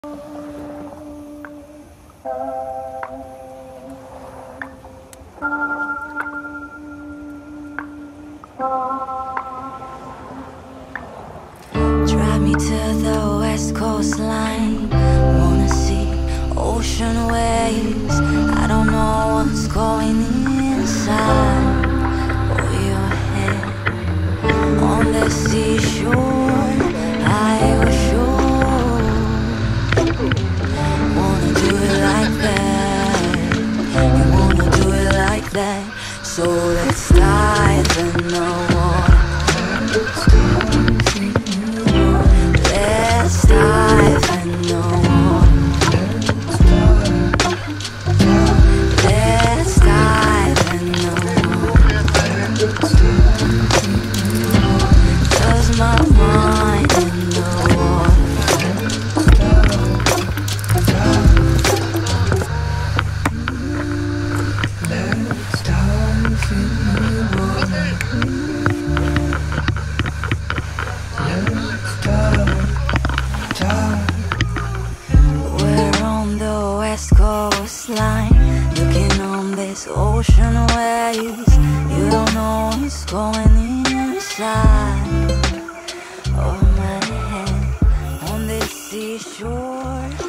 Drive me to the west coastline. Wanna see ocean waves. I don't know what's going inside of your head. On the seashore, I was sure. Wanna do it like that. You wanna do it like that. So let's dive in the water. Let's dive in the water. Let's dive in the water. 'Cause my mind in the water. Let's dive in the water. We're on the west coastline, looking on this ocean waves. You don't know what's going inside of my head. On this seashore,